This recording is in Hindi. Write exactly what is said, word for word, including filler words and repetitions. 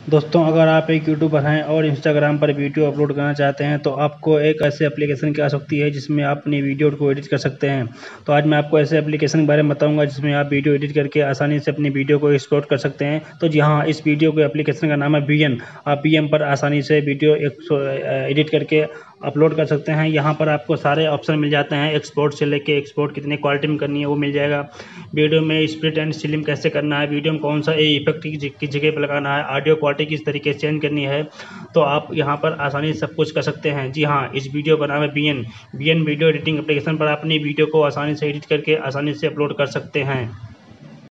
दोस्तों, अगर आप एक यूट्यूबर हैं और इंस्टाग्राम पर वीडियो अपलोड करना चाहते हैं तो आपको एक ऐसे एप्लीकेशन की आवश्यकता है जिसमें आप अपनी वीडियो को एडिट कर सकते हैं। तो आज मैं आपको ऐसे एप्लीकेशन के बारे में बताऊंगा जिसमें आप वीडियो एडिट करके आसानी से अपनी वीडियो को एक्सपोर्ट कर सकते हैं। तो जी हाँ, इस वीडियो को एप्लीकेशन का नाम है वीएन। आप वीएन पर आसानी से वीडियो एडिट करके अपलोड कर सकते हैं। यहाँ पर आपको सारे ऑप्शन मिल जाते हैं, एक्सपोर्ट से लेके एक्सपोर्ट कितने क्वालिटी में करनी है वो मिल जाएगा। वीडियो में स्प्लिट एंड स्लिम कैसे करना है, वीडियो में कौन सा इफेक्ट की जगह पर लगाना है, ऑडियो क्वालिटी किस तरीके से चेंज करनी है, तो आप यहाँ पर आसानी से सब कुछ कर सकते हैं। जी हाँ, इस वीडियो का नाम है VN. VN video editing application पर अपनी वीडियो को आसानी से एडिट करके आसानी से अपलोड कर सकते हैं।